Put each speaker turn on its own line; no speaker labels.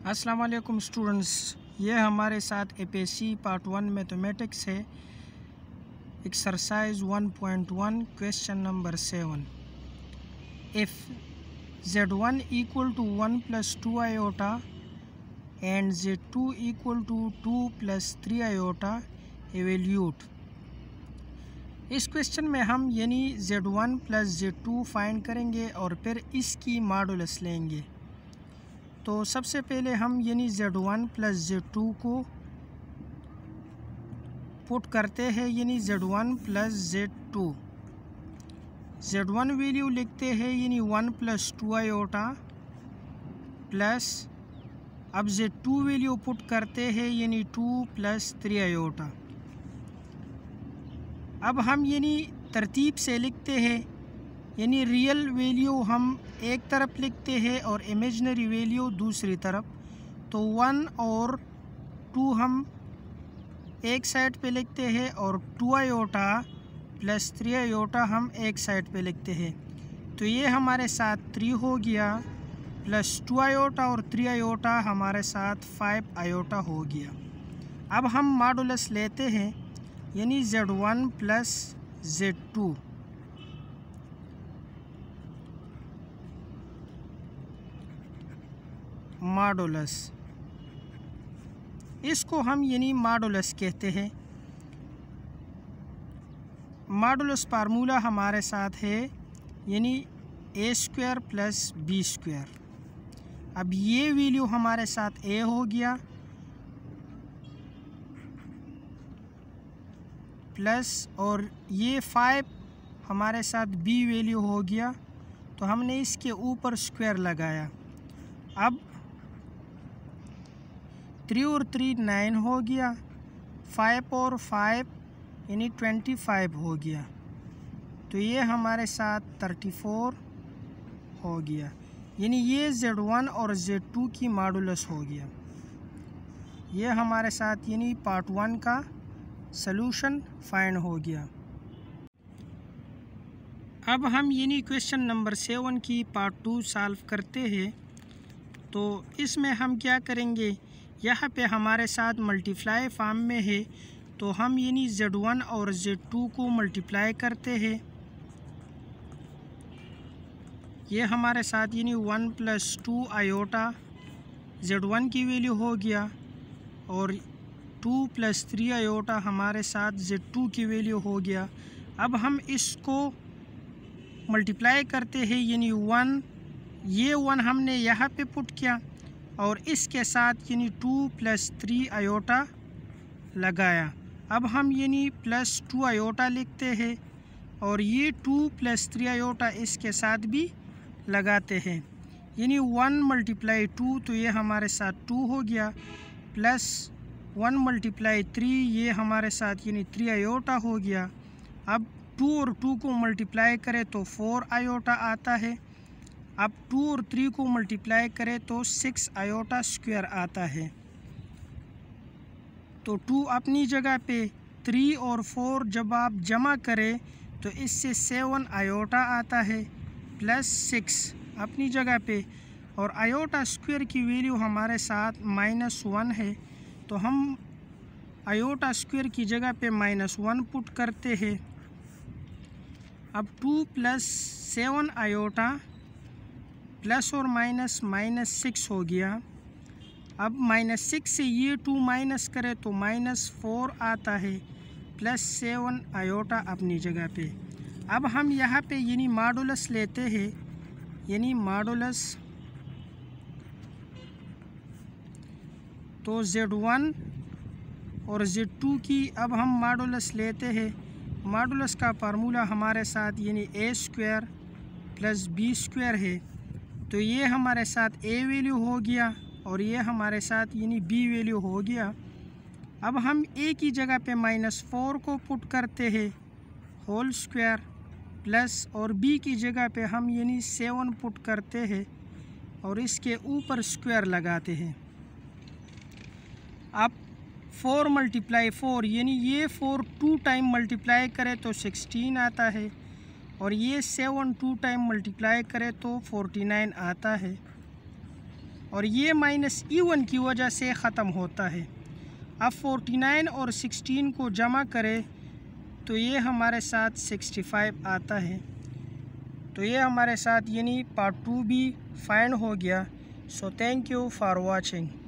अस्सलाम वालेकुम स्टूडेंट्स, ये हमारे साथ एपीएससी पार्ट 1 मैथमेटिक्स है। Exercise 1.1 question number 7। If z1 equal to 1 + 2 iota and z2 equal to 2 + 3 iota evaluate. इस क्वेश्चन में हम यानी z1 + z2 फाइंड करेंगे और फिर इसकी मॉडुलस लेंगे। तो सबसे पहले हम यानी z1 + z2 को पुट करते हैं यानी z1 + z2। z1 वैल्यू लिखते हैं यानी 1 + 2 आयोटा प्लस अब z2 वैल्यू पुट करते हैं यानी 2 + 3 आयोटा। अब हम यानी तरतीब से लिखते हैं यानी रियल वैल्यू हम एक तरफ लिखते हैं और इमेजिनरी वैल्यू दूसरी तरफ। तो 1 और 2 हम एक साइड पे लिखते हैं और 2 आयोटा + 3 आयोटा हम एक साइड पे लिखते हैं। तो ये हमारे साथ 3 हो गया प्लस 2 आयोटा और 3 आयोटा हमारे साथ 5 आयोटा हो गया। अब हम मॉडुलस लेते हैं यानी z1 + z2। मॉडुलस इसको हम यानी मॉडुलस कहते हैं। मॉडुलस फार्मूला हमारे साथ है यानी a² + b²। अब ये वैल्यू हमारे साथ a हो गया प्लस और ये 5 हमारे साथ b वैल्यू हो गया। तो हमने इसके ऊपर स्क्वायर लगाया। अब 3 और 3 9 हो गया, 5 और 5 यानी 25 हो गया। तो ये हमारे साथ 34 हो गया यानी ये z1 और z2 की मॉडुलस हो गया। ये हमारे साथ यानी पार्ट 1 का सलूशन फाइंड हो गया। अब हम यानी क्वेश्चन नंबर 7 की पार्ट 2 सॉल्व करते हैं। तो इसमें हम क्या करेंगे, यहाँ पे हमारे साथ मल्टीप्लाई फॉर्म में है तो हम यानी z1 और z2 को मल्टीप्लाई करते हैं। ये हमारे साथ यानी 1 + 2 आयोटा z1 की वैल्यू हो गया और 2 + 3 आयोटा हमारे साथ z2 की वैल्यू हो गया। अब हम इसको मल्टीप्लाई करते हैं यानी 1, ये 1 हमने यहाँ पे पुट किया और इसके साथ यानी 2 + 3 आयोटा लगाया। अब हम यानी +2 आयोटा लिखते हैं और ये 2 + 3 आयोटा इसके साथ भी लगाते हैं यानी 1 × 2 तो ये हमारे साथ 2 हो गया प्लस 1 × 3 ये हमारे साथ यानी 3 आयोटा हो गया। अब 2 और 2 को मल्टीप्लाई करें तो 4 आयोटा आता है। अब 2 और 3 को मल्टीप्लाई करें तो 6 आयोटा स्क्वायर आता है। तो 2 अपनी जगह पे, 3 और 4 जब आप जमा करें तो इससे 7 आयोटा आता है प्लस 6 अपनी जगह पे और आयोटा स्क्वायर की वैल्यू हमारे साथ -1 है। तो हम आयोटा स्क्वायर की जगह पे -1 पुट करते हैं। अब 2 + 7 आयोटा प्लस और माइनस -6 हो गया। अब -6 से ये 2 माइनस करें तो -4 आता है प्लस 7 आयोटा अपनी जगह पे। अब हम यहाँ पे यानी मॉडुलस लेते हैं यानी मॉडुलस। तो z1 और z2 की अब हम मॉडुलस लेते हैं। मॉडुलस का फार्मूला हमारे साथ यानी a² + b² है। तो ये हमारे साथ a वैल्यू हो गया और ये हमारे साथ यानी b वैल्यू हो गया। अब हम a की जगह पे -4 को पुट करते हैं होल स्क्वायर प्लस और b की जगह पे हम यानी 7 पुट करते हैं और इसके ऊपर स्क्वायर लगाते हैं। अब 4 × 4 यानी ये 4 2 टाइम मल्टीप्लाई करें तो 16 आता है और ये 7 2 टाइम मल्टीप्लाई करें तो 49 आता है। और ये -E1 की वजह से ख़त्म होता है। अब 49 और 16 को जमा करें तो ये हमारे साथ 65 आता है। तो ये हमारे साथ यानी पार्ट 2 भी फाइंड हो गया। So thank you for watching.